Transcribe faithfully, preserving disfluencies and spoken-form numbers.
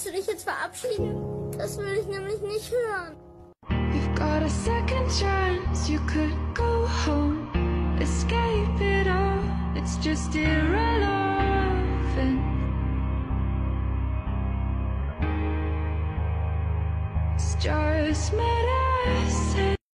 du dich jetzt verabschieden? Das will ich nämlich nicht hören. You've got a second chance, you could go home, escape it all, it's just irrelevant. It's just medicine.